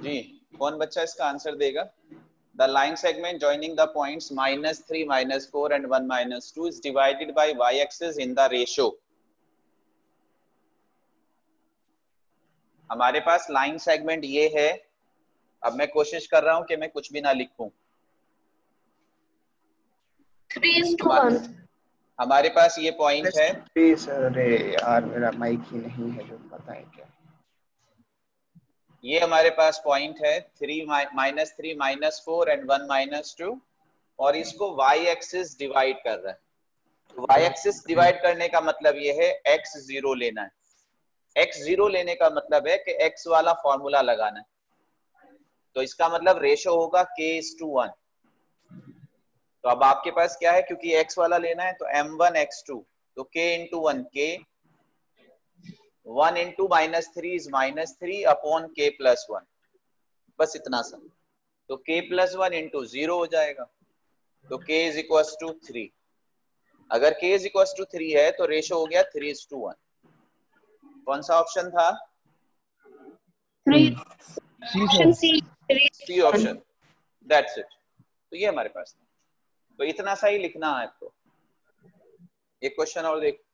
जी, कौन बच्चा इसका आंसर देगा? The line segment joining the points -3, -4 and 1, -2 is divided by y-axis in the ratio. हमारे पास लाइन सेगमेंट ये है। अब मैं कोशिश कर रहा हूं कि मैं कुछ भी ना लिखूं। 3:1। हमारे पास ये पॉइंट है। सर अरे यार मेरा माइक ही नहीं है, जो पता है क्या। ये हमारे पास पॉइंट है 3, -3, -4 एंड 1, -2 और इसको y एक्सिस डिवाइड कर रहा है। तो y एक्सिस डिवाइड करने का मतलब ये है x0 लेना है। x0 लेने का मतलब है कि x वाला फॉर्मूला लगाना है। तो इसका मतलब रेशो होगा k:1। तो अब आपके पास क्या है, क्योंकि x वाला लेना है तो m1 x2 तो k×1 k, 1 into -3 is -3 upon k+1, बस इतना सा। तो k+1 into 0 हो जाएगा, तो k = 3। अगर k = 3 है तो रेशो हो गया 3:1। कौन सा ऑप्शन था? Option C option. That's it. तो ये हमारे पास था। तो इतना सा ही लिखना है आपको। एक क्वेश्चन और देख।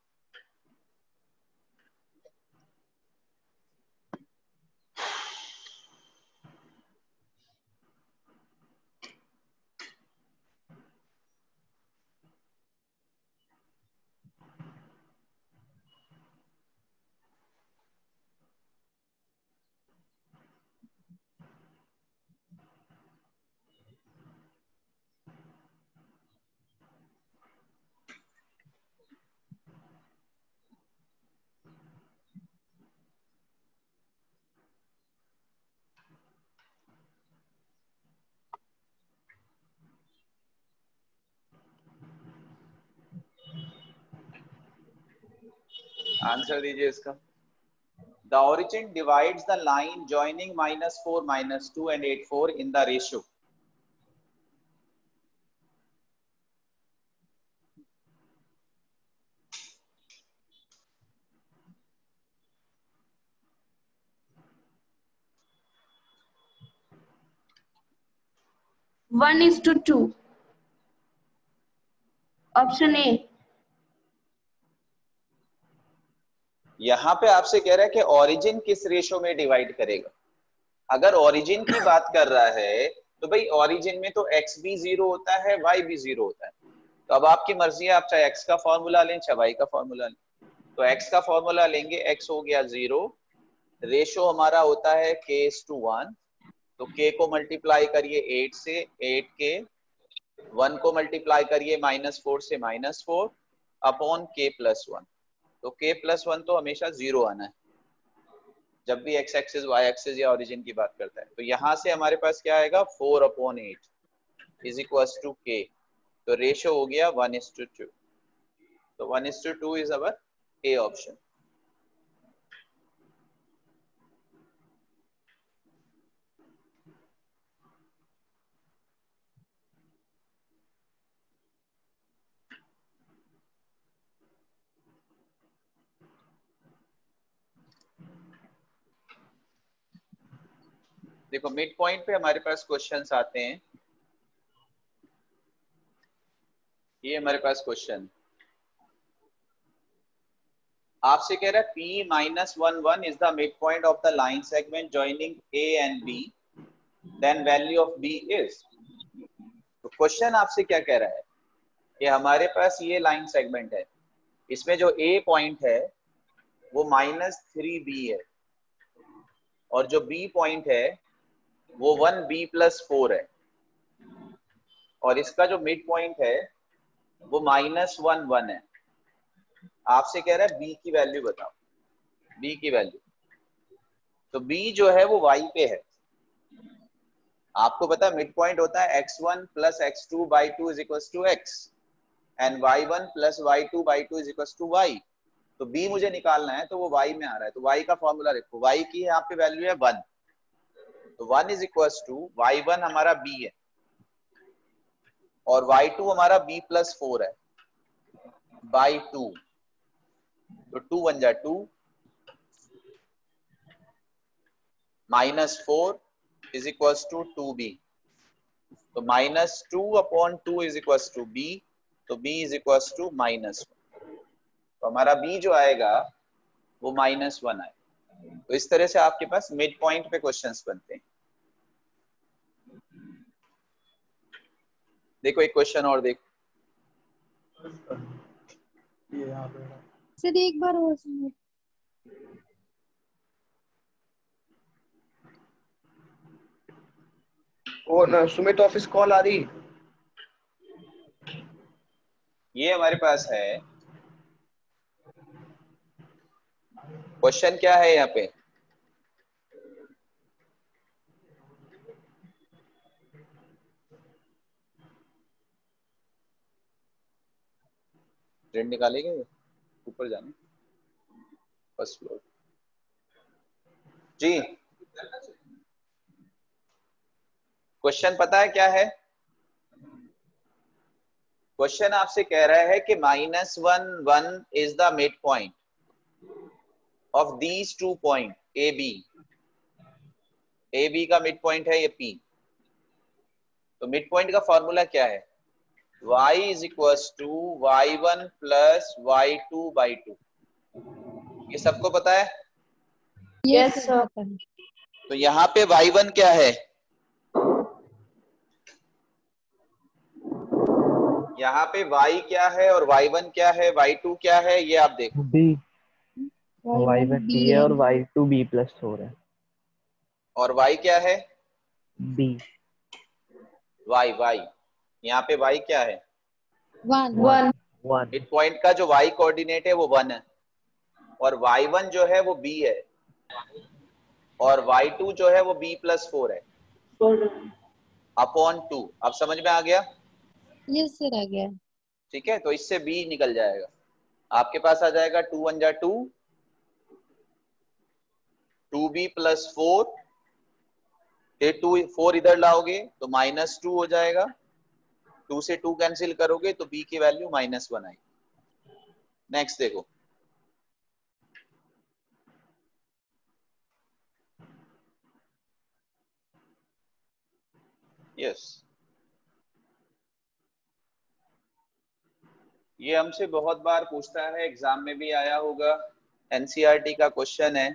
आंसर दीजिए इसका। The origin divides the line joining -4, -2 and 8, 4 in the ratio. One is to 2। Option A. यहाँ पे आपसे कह रहा है कि ओरिजिन किस रेशो में डिवाइड करेगा। अगर ओरिजिन की बात कर रहा है तो भाई ओरिजिन में तो x भी 0 होता है, y भी 0 होता है। तो अब आपकी मर्जी है, आप चाहे x का फॉर्मूला लें चाहे y का फॉर्मूला लें। तो x का फॉर्मूला लेंगे, x हो गया 0, रेशो हमारा होता है k:1। तो k को मल्टीप्लाई करिए 8 से, 8k, 1 को मल्टीप्लाई करिए -4 से, -4 अपॉन k+1। तो k+1 तो हमेशा 0 आना है जब भी x एक्सिस y एक्सिस या ओरिजिन की बात करता है। तो यहां से हमारे पास क्या आएगा, 4/8 इज इक्वल्स टू k। तो रेशो हो गया 1:2। तो 1:2 इज अवर ए ऑप्शन। देखो मिड पॉइंट पे हमारे पास क्वेश्चंस आते हैं। ये हमारे पास क्वेश्चन आपसे कह रहा है P-1, 1 is the midpoint of the line segment joining A and B, then value of B is। तो क्वेश्चन आपसे क्या कह रहा है कि हमारे पास ये लाइन सेगमेंट है, इसमें जो A पॉइंट है वो -3B है और जो B पॉइंट है वो 1B+4 है और इसका जो मिड पॉइंट है वो -1, 1 है। आपसे कह रहा है B की वैल्यू बताओ, B की वैल्यू। तो B जो है वो Y पे है। आपको पता है मिड पॉइंट होता है x1 + x2/2 = x and y1 + y2/2 = y। तो B मुझे निकालना है तो वो Y में आ रहा है। तो Y का फॉर्मूला लिखो, Y की यहाँ पे वैल्यू है 1। तो 1 = y1 हमारा B है और y2 हमारा B+4 है बाई 2। तो 2 बन जा 2 -4 इज इक्वल्स टू 2b। तो -2/2 इज इक्वल्स टू b, तो b इज इक्वल्स टू -1। तो हमारा b जो आएगा वो -1 आएगा। तो इस तरह से आपके पास मिड पॉइंट पे क्वेश्चंस बनते हैं। देखो एक क्वेश्चन और देखो। सर एक बार और सुनिए। वो ना सुमित ऑफिस कॉल आ रही। ये हमारे पास है क्वेश्चन, क्या है यहाँ पे? प्रिंट निकालेंगे, ऊपर जाने फर्स्ट फ्लोर जी। क्वेश्चन पता है क्या है? क्वेश्चन आपसे कह रहा है कि -1 is the mid point of these 2 point A B. A B का मिड पॉइंट है ये P। तो मिड पॉइंट का फॉर्मूला क्या है? y is equals to y1 plus y2/2। ये सबको पता है? Yes sir. तो यहाँ पे y1 क्या है? यहाँ पे y क्या है और y1 क्या है, y2 क्या है, ये आप देखो। B y1 B है और y2 B+4 है। और y क्या है? B y यहाँ पे y क्या है? 1 मिड पॉइंट का जो y कोऑर्डिनेट है वो 1 है, और y1 जो है वो b है, और y2 जो है वो B+4 है अपॉन 2। अब समझ में आ गया? यस सर आ गया। ठीक है, तो इससे b निकल जाएगा। आपके पास आ जाएगा 2 1 जा 2, 2b+4, ये 2 4 इधर लाओगे तो -2 हो जाएगा। 2 से 2 कैंसिल करोगे तो b की वैल्यू -1 आएगी। नेक्स्ट देखो। यस, ये हमसे बहुत बार पूछता है, एग्जाम में भी आया होगा, एनसीईआरटी का क्वेश्चन है।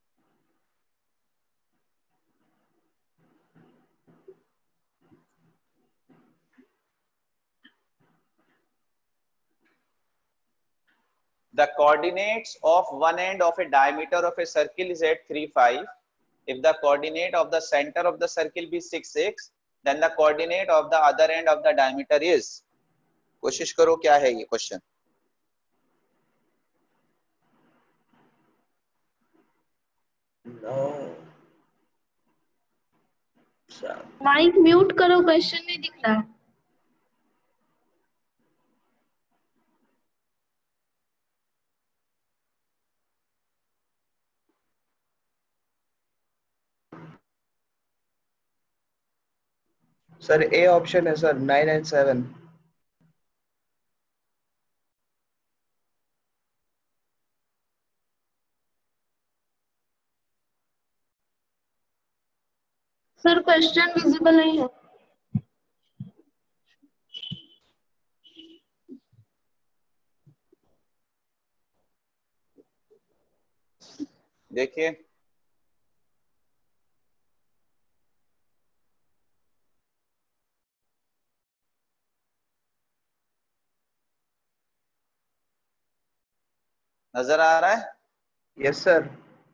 The coordinates of one end of a diameter of a circle is at 3 5. If the coordinate of the center of the circle be 6 6, then the coordinate of the other end of the diameter is। कोशिश करो क्या है ये question. Mic mute करो, question नहीं दिख रहा। Sir A option है sir, 9 and 7। Sir question visible नहीं है। देखिए नजर आ रहा है? Yes sir.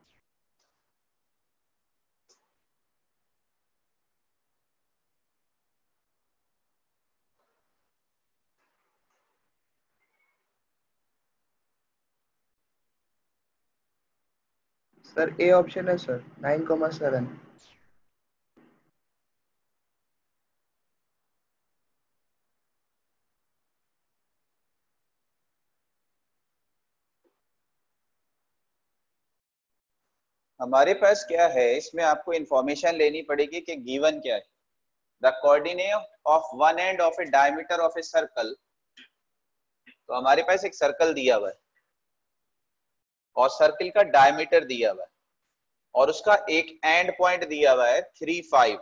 Sir A option है सर, 9,7। हमारे पास क्या है, इसमें आपको इंफॉर्मेशन लेनी पड़ेगी कि गिवन क्या है। The coordinate of one end of a diameter of a circle. तो हमारे पास एक सर्कल दिया हुआ है और सर्कल का डायमीटर दिया हुआ है। और उसका एक एंड पॉइंट दिया हुआ है 3, 5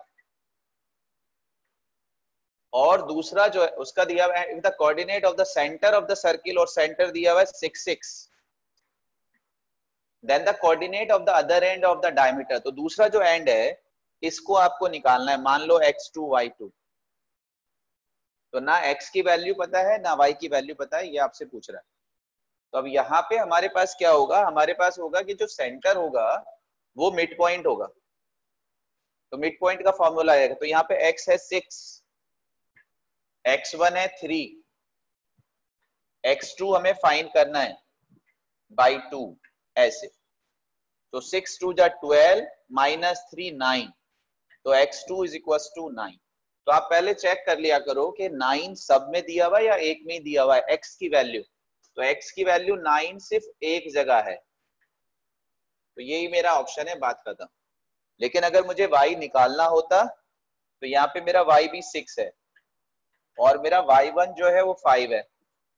और दूसरा जो है उसका दिया हुआ है the coordinate of the centre of the circle और सेंटर दिया हुआ है 6, 6 then the coordinate of the other end of the diameter. तो दूसरा जो एंड है इसको आपको निकालना है, मान लो x2 y2। तो ना x की वैल्यू पता है ना y की वैल्यू पता है, ये आपसे पूछ रहा है। तो अब यहाँ पे हमारे पास क्या होगा, हमारे पास होगा कि जो सेंटर होगा वो मिड पॉइंट होगा। तो मिड पॉइंट का फॉर्मूला आएगा। तो यहाँ पे x है 6, x1 है 3, x2 हमें फाइंड करना है by 2 ऐसे। तो 6 2 जा 12 -3 9। तो x2 इज इक्वल टू 9। तो आप पहले चेक कर लिया करो कि 9 सब में दिया हुआ है या एक में ही दिया हुआ है x की वैल्यू। तो x की वैल्यू 9 सिर्फ एक जगह है, तो यही मेरा ऑप्शन है, बात खत्म। लेकिन अगर मुझे y निकालना होता तो यहाँ पे मेरा y भी 6 है और मेरा y1 जो है वो 5 है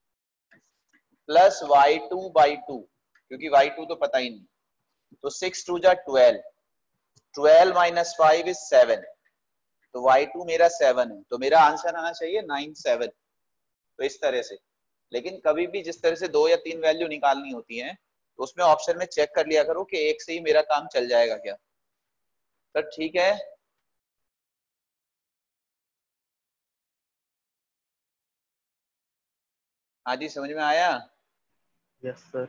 प्लस y2 by 2, क्योंकि y2 तो पता ही नहीं। तो 6 2 जा 12, 12 - 5 इज 7। तो y2 मेरा 7 है, तो मेरा आंसर आना चाहिए 9 7। तो इस तरह से। लेकिन कभी भी जिस तरह से 2 या 3 वैल्यू निकालनी होती है तो उसमें ऑप्शन में चेक कर लिया करो कि एक से ही मेरा काम चल जाएगा क्या। तो ठीक है, हाँ जी समझ में आया। Yes sir.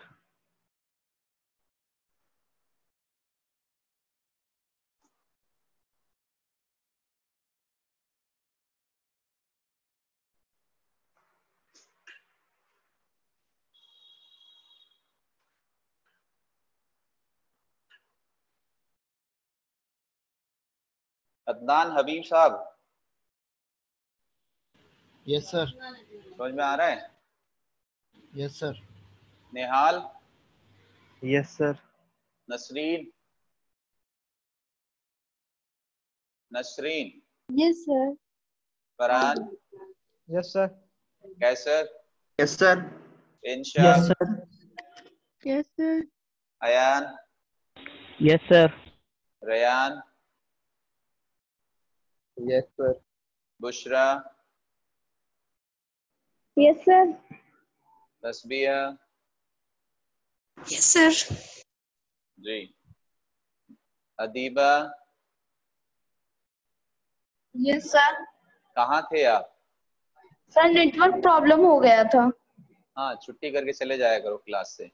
अदनान हबीब साहब, यस सर। समझ में आ रहा है। Yes sir. Nihal, yes sir. Nasrin, Nasrin, yes sir. Farhan, yes sir. Kaiser, yes sir. Insha, yes sir. Yes sir. Ayan, yes sir. Rayan, yes sir. Bushra, yes sir. Tasbiya yes sir. जी, अदीबा, यस सर। कहाँ थे आप। सर नेटवर्क प्रॉब्लम हो गया था। हाँ छुट्टी करके चले जाया करो क्लास से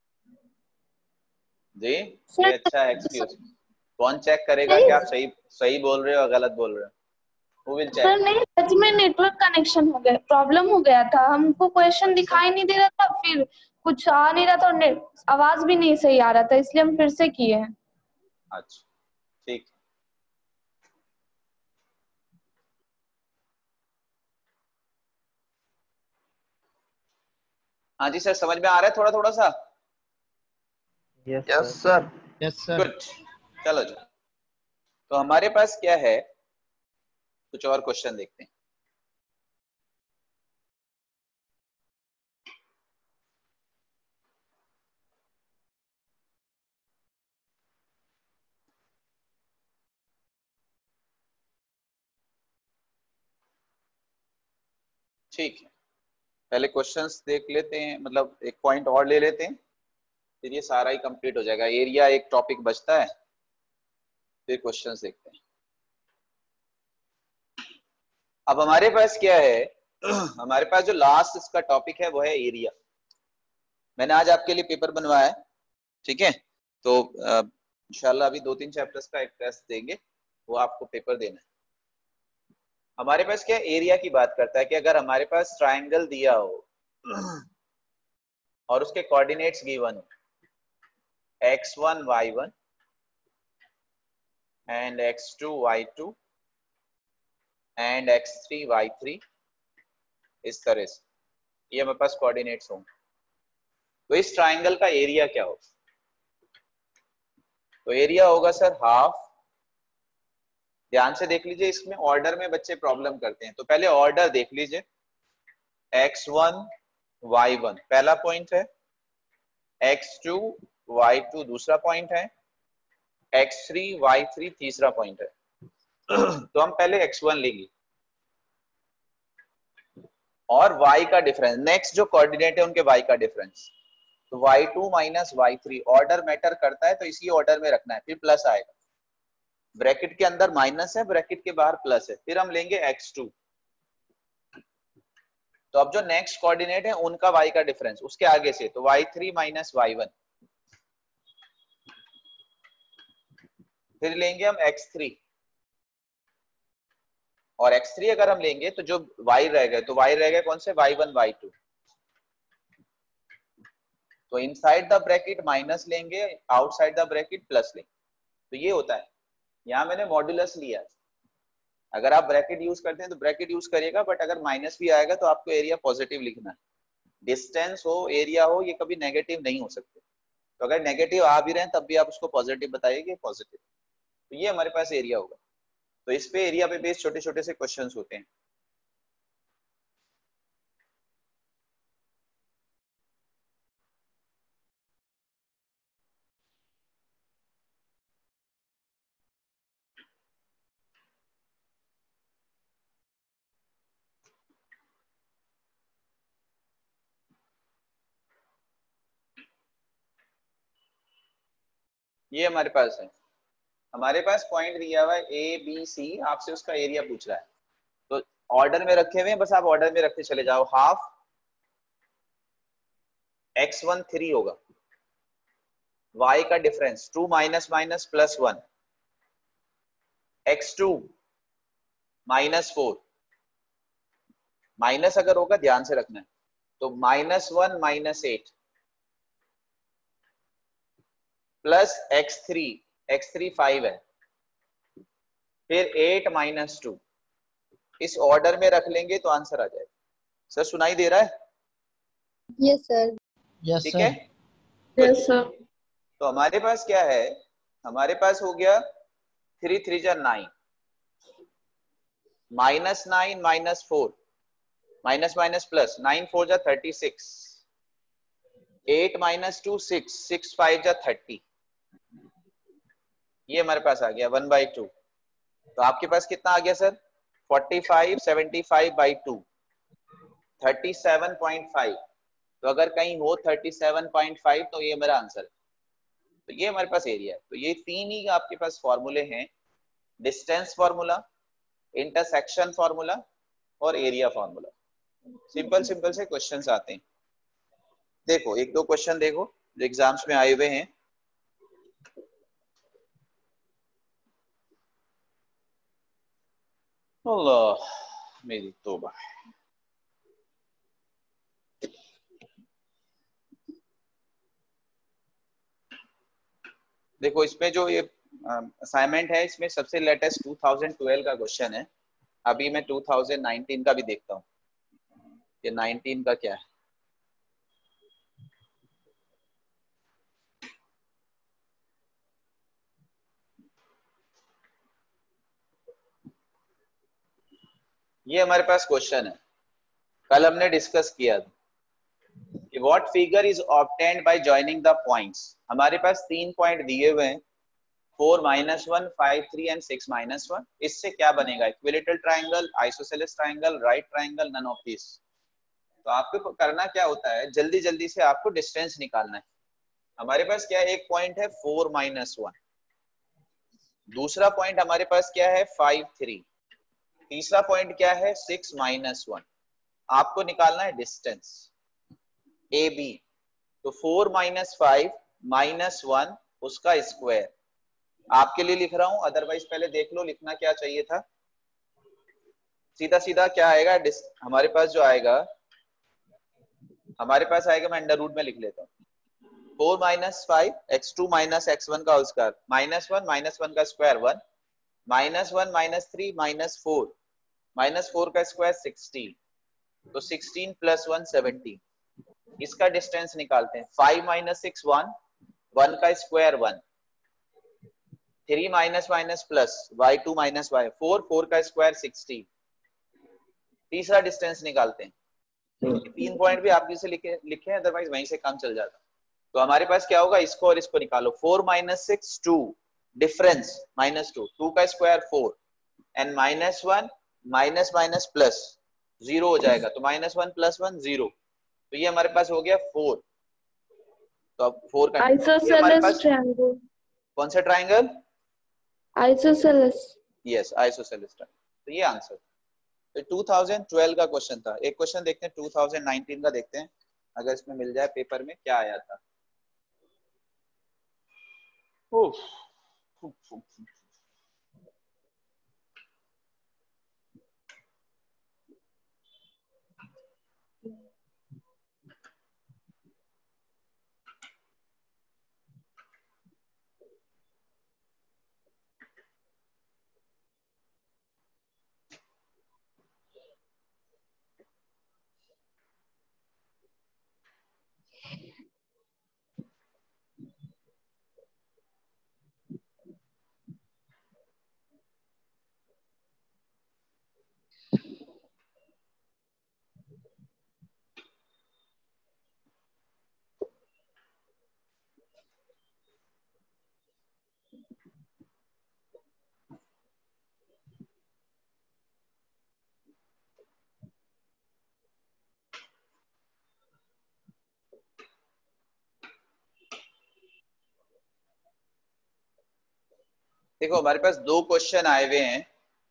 जी। ये सर अच्छा एक्सक्यूज। कौन चेक करेगा नहीं कि आप सही सही बोल रहे हो या गलत बोल रहे हो। Who will check? सर, नहीं सच में नेटवर्क कनेक्शन हो गया, प्रॉब्लम हो गया था। हमको क्वेश्चन दिखाई नहीं दे रहा था, फिर कुछ आ नहीं रहा था और आवाज भी नहीं सही आ रहा था, इसलिए हम फिर से किए हैं। अच्छा ठीक। हाँ जी सर, समझ में आ रहा है थोड़ा थोड़ा सा। Yes yes sir. Sir. Yes sir. Good, चलो जी। तो हमारे पास क्या है, कुछ और क्वेश्चन देखते हैं। ठीक है, पहले क्वेश्चंस देख लेते हैं, मतलब एक पॉइंट और ले लेते हैं, फिर ये सारा ही कंप्लीट हो जाएगा। एरिया एक टॉपिक बचता है, फिर क्वेश्चंस देखते हैं। अब हमारे पास क्या है हमारे पास जो लास्ट इसका टॉपिक है वो है एरिया। मैंने आज आपके लिए पेपर बनवाया है, ठीक है। तो इंशाल्लाह अभी 2-3 चैप्टर्स का एक टेस्ट देंगे, वो आपको पेपर देना है। हमारे पास क्या एरिया की बात करता है कि अगर हमारे पास ट्राइंगल दिया हो और उसके कोऑर्डिनेट्स गिवन हो x1 y1 and x2 y2 and x3 y3, इस तरह से ये हमारे पास कोऑर्डिनेट्स होंगे, तो इस ट्राइंगल का एरिया क्या होगा। तो एरिया होगा सर हाफ। ध्यान से देख लीजिए, इसमें ऑर्डर में बच्चे प्रॉब्लम करते हैं, तो पहले ऑर्डर देख लीजिए। x1 y1 पहला पॉइंट है, x2 y2 दूसरा पॉइंट है, x3 y3 तीसरा पॉइंट है। तो हम पहले x1 लेंगे और y का डिफरेंस, नेक्स्ट जो कोऑर्डिनेट है उनके y का डिफरेंस, तो y2 minus y3, order matter करता है तो इसी ऑर्डर में रखना है, फिर प्लस आएगा, ब्रैकेट के अंदर माइनस है, ब्रैकेट के बाहर प्लस है, फिर हम लेंगे x2। तो अब जो नेक्स्ट कोऑर्डिनेट है उनका y का डिफरेंस उसके आगे से, तो y3 माइनस y1, फिर लेंगे हम x3, और x3 अगर हम लेंगे तो जो y रह गए, तो y रह गए कौन से, y1 y2, तो इनसाइड द ब्रैकेट माइनस लेंगे, आउटसाइड द ब्रैकेट प्लस लेंगे। तो ये होता है, यहाँ मैंने मॉड्यूलस लिया है। अगर आप ब्रैकेट यूज करते हैं तो ब्रैकेट यूज करिएगा, बट अगर माइनस भी आएगा तो आपको एरिया पॉजिटिव लिखना है। डिस्टेंस हो, एरिया हो, ये कभी नेगेटिव नहीं हो सकते। तो अगर नेगेटिव आ भी रहे हैं तब भी आप उसको पॉजिटिव बताइए कि पॉजिटिव। तो ये हमारे पास एरिया होगा। तो इस पे एरिया पे बेस्ड छोटे छोटे से क्वेश्चंस होते हैं। ये हमारे पास है, हमारे पास पॉइंट दिया हुआ है ए बी सी, आपसे उसका एरिया पूछ रहा है। तो ऑर्डर में रखे हुए हैं, बस आप ऑर्डर में रखते चले जाओ। हाफ x1 3 होगा, y का difference 2 minus minus plus 1, x2 minus 4, minus अगर होगा ध्यान से रखना है, तो -1 माइनस 8 प्लस x3 5 है, फिर 8 माइनस 2, इस ऑर्डर में रख लेंगे तो आंसर आ जाएगा। सर सुनाई दे रहा है? Yes sir. यस ठीक सर। है। Yes sir. तो हमारे पास क्या है, हमारे पास हो गया 3 3 जा 9, -9 माइनस 4, माइनस माइनस प्लस, 9 4 जा 36, 8 माइनस 2 6, 6 5 जा 30, ये हमारे पास आ गया 1/2। तो आपके पास कितना आ गया सर, 45 75/2, 37.5। तो अगर कहीं हो 37.5 तो ये मेरा आंसर है। तो ये हमारे पास एरिया है। तो ये तीन ही आपके पास फॉर्मूले हैं, डिस्टेंस फॉर्मूला, इंटरसेक्शन फॉर्मूला और एरिया फॉर्मूला। सिंपल सिंपल से क्वेश्चंस आते हैं। देखो एक दो क्वेश्चन देखो जो एग्जाम्स में आए हुए हैं। अल्लाह मेरी तौबा। देखो इसमें जो ये असाइनमेंट है, इसमें सबसे लेटेस्ट 2012 का क्वेश्चन है। अभी मैं 2019 का भी देखता हूँ कि 19 का क्या है। ये हमारे पास क्वेश्चन है, कल हमने डिस्कस किया था कि what figure is obtained by joining the points. हमारे पास 3 पॉइंट दिए हुए हैं, 4 -1 5 3 एंड 6 -1। इससे क्या बनेगा, equilateral triangle, isosceles triangle, right triangle, none of this. तो आपको करना क्या होता है, जल्दी जल्दी से आपको डिस्टेंस निकालना है। हमारे पास क्या है, एक पॉइंट है 4 -1, दूसरा पॉइंट हमारे पास क्या है 5 3, तीसरा पॉइंट क्या है 6 -1। आपको निकालना है डिस्टेंस ए बी। तो 4 -5 -1 उसका स्क्वायर आपके लिए लिख रहा हूं, अदरवाइज पहले देख लो लिखना क्या चाहिए था। सीधा सीधा क्या आएगा, हमारे पास जो आएगा, हमारे पास आएगा, मैं अंडर रूट में लिख लेता हूँ, 4 -5 x2 माइनस x1 का होल स्क्वायर, -1 का स्क्वायर 1, -1 -3 -4, -4 का स्क्वायर 16, तो 16 + 1 17। इसका डिस्टेंस निकालते हैं, 5 - 6 1, 1 का square 1, 3 minus plus y2 minus y4, 4 का स्क्वायर 16। तीसरा डिस्टेंस निकालते हैं। तीन पॉइंट भी आप जिसे लिखे अदरवाइज वहीं से काम चल जाता। तो हमारे पास क्या होगा, इसको और इसको निकालो, 4 - 6 2, डिफरेंस -2, 2 का square 4 and -1 minus minus plus 0 हो जाएगा, तो -1 + 1 0, तो ये हमारे पास हो गया 4। तो अब 4 का ये हमारे आइसोसेलेस पास ट्रायंगल, कौन सा triangle? Isosceles. Yes, isosceles triangle. तो ये आंसर। तो 2012 का क्वेश्चन था। एक क्वेश्चन देखते हैं 2019 का, देखते हैं अगर इसमें मिल जाए पेपर में क्या आया था। उफ, उफ, उफ। देखो हमारे पास 2 क्वेश्चन आए हुए हैं।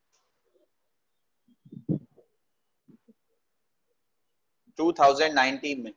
टू 2019 में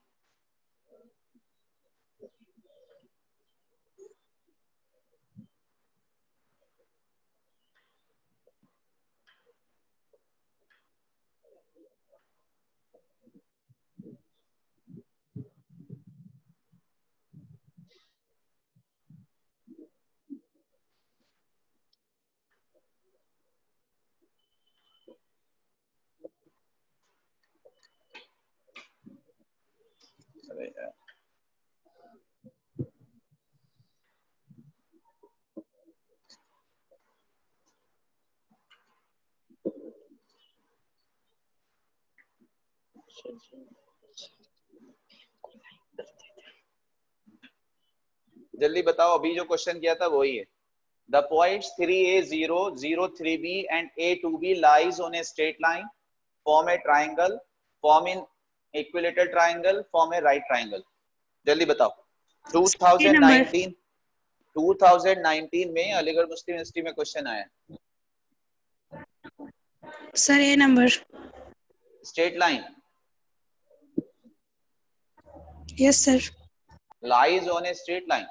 जल्दी बताओ, अभी जो क्वेश्चन किया था वही है। The points 3A0, 03B and A2B lies on a straight line, form a triangle, form in equilateral triangle, form a right triangle. जल्दी बताओ। 2019 में अलीगढ़ मुस्लिम यूनिवर्सिटी में क्वेश्चन आया। Sir A number. Straight line. Yes sir. lies on a straight line.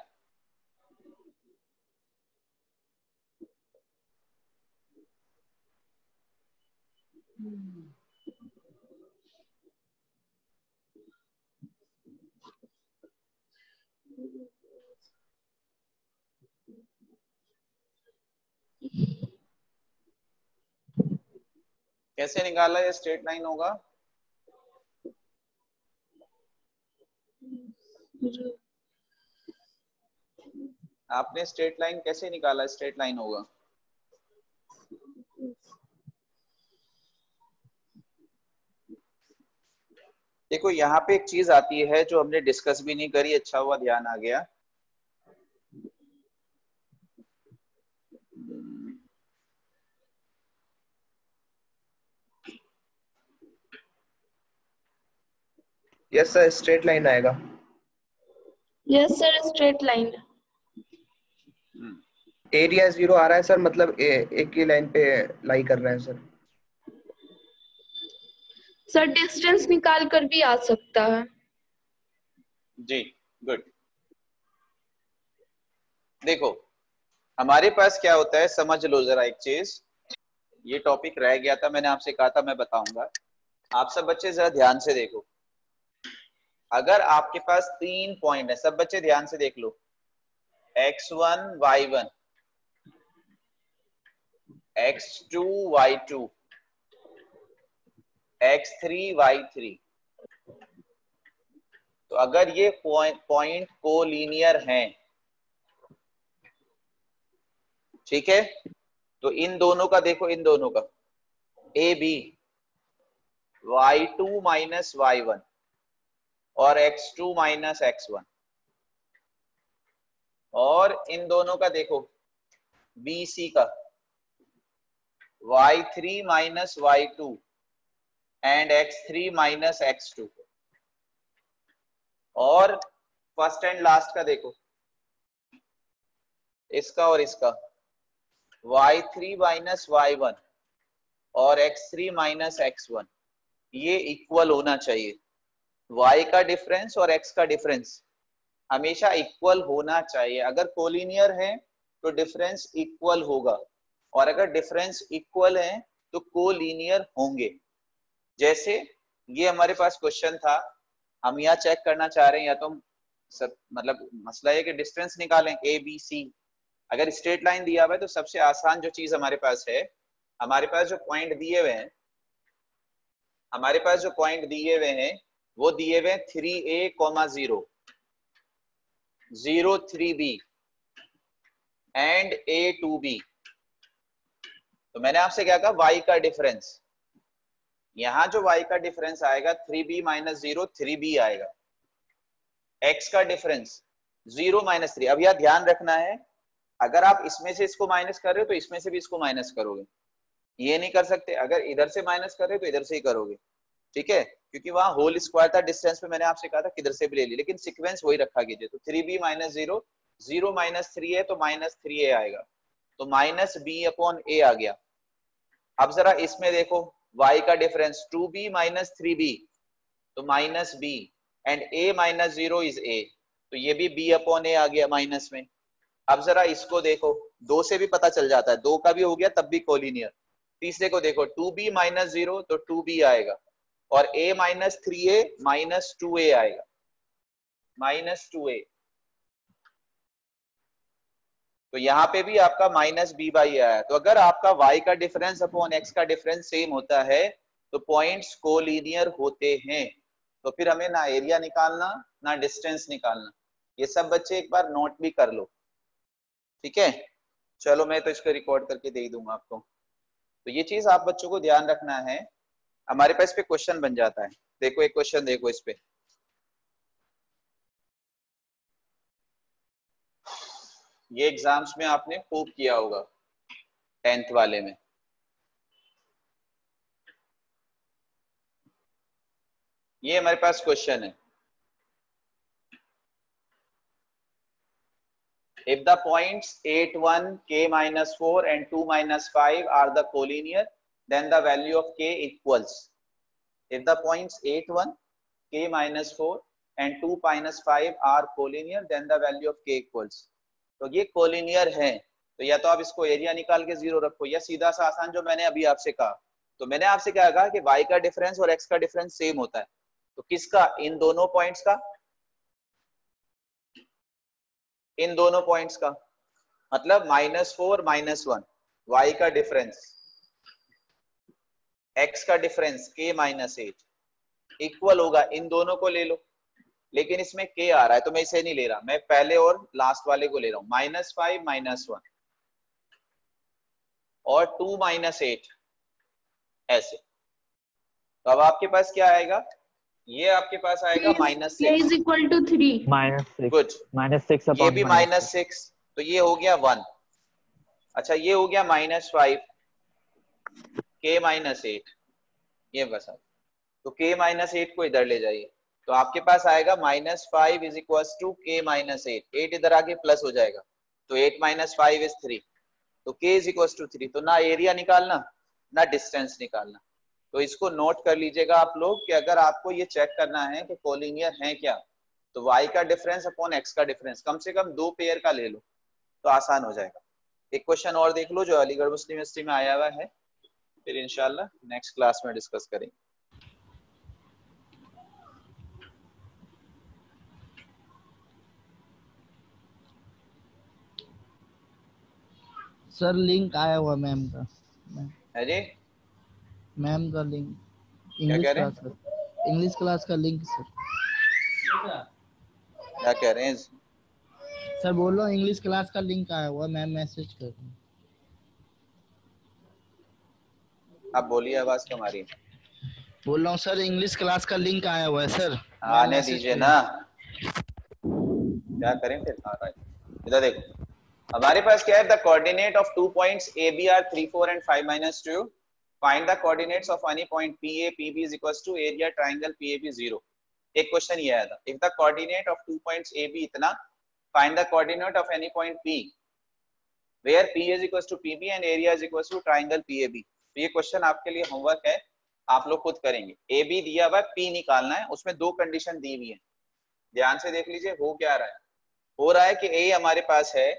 कैसे निकाला ये straight line होगा? आपने स्ट्रेट लाइन कैसे निकाला? स्ट्रेट लाइन होगा देखो यहाँ पे एक चीज आती है जो हमने डिस्कस भी नहीं करी, अच्छा हुआ ध्यान आ गया। यस सर, स्ट्रेट लाइन आएगा। Yes sir, straight line. Area 0 आ रहा है सर, मतलब एक ही लाइन पे लाई कर रहे हैं सर। सर डिस्टेंस निकाल कर भी आ सकता है। जी, गुड। देखो हमारे पास क्या होता है, समझ लो जरा एक चीज, ये टॉपिक रह गया था, मैंने आपसे कहा था मैं बताऊंगा। आप सब बच्चे जरा ध्यान से देखो, अगर आपके पास 3 पॉइंट है, सब बच्चे ध्यान से देख लो, x1 y1, x2 y2, x3 y3, तो अगर ये पॉइंट कोलिनियर हैं, ठीक है, तो इन दोनों का देखो, इन दोनों का A B y2 minus y1 और x2 माइनस x1, और इन दोनों का देखो BC का y3 minus y2 and x3 minus x2, और फर्स्ट एंड लास्ट का देखो, इसका और इसका y3 माइनस y1 और x3 माइनस x1, ये इक्वल होना चाहिए। y का डिफरेंस और x का डिफरेंस हमेशा इक्वल होना चाहिए। अगर कोलिनियर है तो डिफरेंस इक्वल होगा, और अगर डिफरेंस इक्वल है तो कोलिनियर होंगे। जैसे ये हमारे पास क्वेश्चन था, हम यहाँ चेक करना चाह रहे हैं, या तो हम सब मतलब मसला है कि डिस्टेंस निकालें ए बी सी। अगर स्ट्रेट लाइन दिया हुआ है तो सबसे आसान जो चीज हमारे पास है, हमारे पास जो पॉइंट दिए हुए हैं, हमारे पास जो पॉइंट दिए हुए हैं वो दिए हुए हैं 3a, 0, 3b and a to b। तो मैंने आपसे क्या कहा, y का डिफरेंस, यहां जो y का डिफरेंस आएगा 3b माइनस 0 3b आएगा, x का डिफरेंस 0 माइनस 3। अब यह ध्यान रखना है, अगर आप इसमें से इसको माइनस कर रहे हो तो इसमें से भी इसको माइनस करोगे, ये नहीं कर सकते। अगर इधर से माइनस कर रहे हो तो इधर से ही करोगे, ठीक है, क्योंकि वहां होल स्क्वायर था डिस्टेंस पे, मैंने आपसे कहा था किधर से भी ले ली, लेकिन सीक्वेंस वही रखा कीजिए। तो 3b माइनस 0, 0 माइनस 3 है तो माइनस 3a आएगा, तो माइनस b अपॉन a आ गया। अब जरा इसमें देखो, y का डिफरेंस 2b माइनस 3b, तो minus b, and a minus 0 is a, तो ये भी b अपॉन a आ गया माइनस में। अब जरा इसको देखो, 2 से भी पता चल जाता है, 2 का भी हो गया तब भी कोलिनियर। तीसरे को देखो, 2b माइनस 0 तो 2b आएगा, और a minus 3a minus 2a आएगा, माइनस 2a। तो यहाँ पे भी आपका माइनस b बाई आया। तो अगर आपका y का डिफरेंस अपॉन x का डिफरेंस सेम होता है तो पॉइंट्स कोलिनियर होते हैं। तो फिर हमें ना एरिया निकालना ना डिस्टेंस निकालना, ये सब बच्चे एक बार नोट भी कर लो, ठीक है। चलो मैं तो इसको रिकॉर्ड करके दे दूंगा आपको। तो ये चीज आप बच्चों को ध्यान रखना है, हमारे पास पे क्वेश्चन बन जाता है। देखो एक क्वेश्चन देखो इस पे, ये एग्जाम्स में आपने खूब किया होगा 10th वाले में। ये हमारे पास क्वेश्चन है, if the points 8, 1, k minus 4 and 2 minus 5 are the collinear, then the value of k equals. If the points 8, 1, k minus 4 and 2 minus 5 are collinear, then the value of k equals. तो ये collinear है, तो या तो आप इसको area निकाल के 0 रखो, या सीधा सा आसान जो मैंने अभी आपसे कहा। तो मैंने आपसे क्या कहा कि y का डिफरेंस और x का डिफरेंस सेम होता है, तो किसका, इन दोनों पॉइंट्स का, इन दोनों पॉइंट्स का, मतलब -4 -1 y का डिफरेंस, x का डिफरेंस k -8 इक्वल होगा, इन दोनों को ले लो। लेकिन इसमें k आ रहा है तो मैं इसे नहीं ले रहा, मैं पहले और लास्ट वाले को ले रहा हूं, -5 -1 और 2 -8 ऐसे। तो अब आपके पास क्या आएगा, ये आपके पास आएगा -6 is equal to 3 -6 गुड, -6 ये भी -6, तो ये हो गया 1। अच्छा ये हो गया -5 k -8, ये बस आप तो k -8 को इधर ले जाइए, तो आपके पास आएगा -5 इज इक्वल टू k -8, 8 इधर आके प्लस हो जाएगा, तो 8 - 5 इज 3, तो k इज इक्वल टू 3। तो ना एरिया निकालना ना डिस्टेंस निकालना। तो इसको नोट कर लीजिएगा आप लोग कि अगर आपको ये चेक करना है कि कोलिनियर है क्या, तो y का डिफरेंस अपॉन x का डिफरेंस कम से कम 2 पेयर का ले लो तो आसान हो जाएगा। एक क्वेश्चन और देख लो जो अलीगढ़ मुस्लिम यूनिवर्सिटी में आया हुआ है, फिर इंशाल्लाह नेक्स्ट क्लास में डिस्कस करेंगे। सर लिंक आया हुआ मैम का, अरे मैम का लिंक, क्या कह रहे हैं, इंग्लिश क्लास का लिंक सर। क्या कह रहे हैं, सर बोल रहा हूँ इंग्लिश क्लास का लिंक आया हुआ, मैम मैसेज कर रही। आप बोलिए, आवाज कम आ रही है। बोल रहा हूँ सर इंग्लिश क्लास का लिंक आया हुआ है सर, आने दीजिए ना, क्या करें फिर। इधर देखो, हमारे पास क्या है, the coordinate of 2 points A B R 3 4 and 5 -2, find the coordinates of any point P A P B is equals to area triangle P A B 0। एक क्वेश्चन ये आया था, if the coordinate of 2 points A B इतना, find the coordinate of any point P where P is equals to P B and area is equals to triangle P A B. तो ये question आपके लिए homework है, आप लोग खुद करेंगे। ए बी दिया हुआ है, पी निकालना है, उसमें दो कंडीशन दी हुई है, ध्यान से देख लीजिए हो क्या रहा है। हो रहा है कि ए हमारे पास है,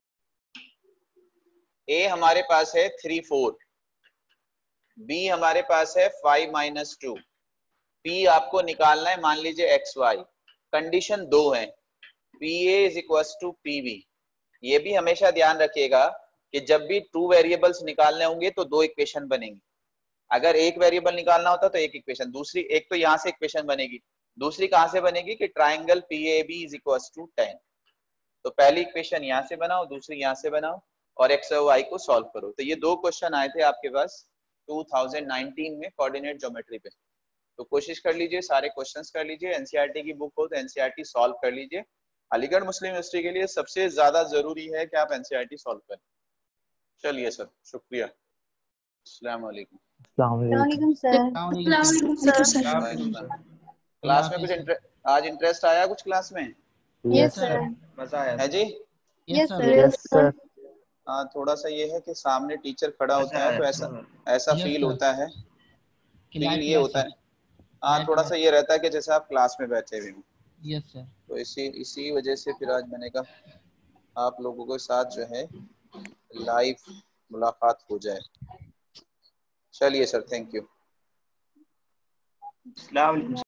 ए हमारे पास है 3 4, बी हमारे पास है 5 -2, पी आपको निकालना है मान लीजिए एक्स वाई। कंडीशन दो है, P A is equals to P B. ये भी हमेशा ध्यान रखिएगा कि जब भी 2 वेरिएबल्स निकालने होंगे तो 2 इक्वेशन बनेंगी। अगर एक वेरिएबल निकालना होता तो एक इक्वेशन, दूसरी एक तो यहाँ से इक्वेशन बनेगी, दूसरी कहाँ से बनेगी कि triangle P A B is equals to 10। तो पहली इक्वेशन यहाँ से बनाओ, दूसरी यहाँ से बनाओ और एक्स और वाई को सॉल्व करो। तो ये 2 क्वेश्चन आए थे आपके पास 2019 में कोऑर्डिनेट ज्योमेट्री पे। तो कोशिश कर लीजिए, सारे क्वेश्चंस कर लीजिए, एनसीईआरटी की बुक हो तो एनसीईआरटी सॉल्व कर लीजिए। अलीगढ़ मुस्लिम यूनिवर्सिटी के लिए सबसे ज्यादा जरूरी है कि आप एनसीईआरटी सॉल्व करें। चलिए सर, शुक्रिया। अस्सलाम वालेकुम। क्लास में कुछ आज इंटरेस्ट आया कुछ क्लास में? Yes sir. मजा आया है जी? Yes sir. हाँ, थोड़ा सा ये है कि सामने टीचर खड़ा होता है तो ऐसा Yes, फील sir. होता है, फील लाइव ये होता है, हाँ Live थोड़ा class. सा ये रहता है कि जैसे आप क्लास में बैठे हुए हो। Yes sir. तो इसी वजह से फिर आज मैंने कहा आप लोगों के साथ जो है लाइव मुलाकात हो जाए। चलिए सर, थैंक यू।